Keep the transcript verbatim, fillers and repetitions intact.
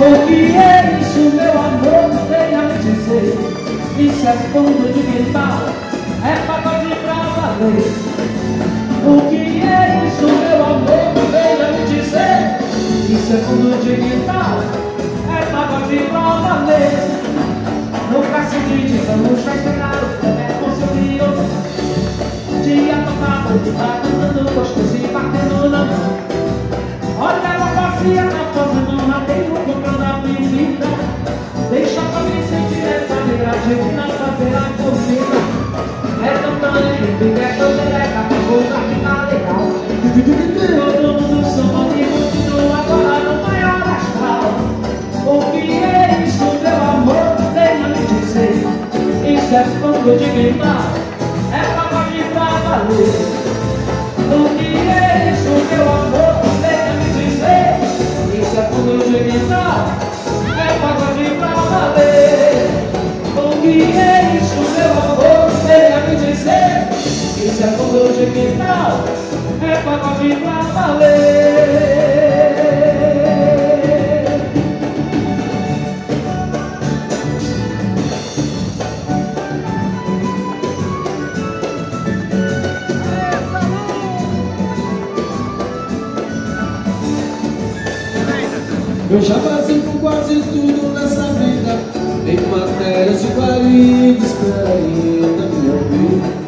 O que é isso, meu amor? Venha me dizer. Isso é fundo de quintal, é pagode pra valer. O que é isso, meu amor? Venha me dizer. Isso é fundo de quintal, é pagode pra valer. No caso de desamos pra esperar o bebê com seu rio. Dia tocado, tá cantando gostoso e batendo na mão. Olha ela passeia na fazenda, mateiro comprando a bebida. Deixa pra mim sentir essa viagem na fazer a comida. É cantando em tudo, é pandereca, vou ficar legal. Todo mundo samba e continua agora no maior astral. O que é isso, meu amor? Venha me dizer. Isso é fogo de queimar, é pagode pra valer. O que é isso, meu amor? Venha me dizer. Isso é fogo de queimar, é pagode pra valer. O que é isso, meu amor? Venha me dizer. Isso é fogo de quintal, é pagode pra valer. Eu já passei por quase tudo nessa vida. Tem matérias de guarida, espera ainda me ouvir.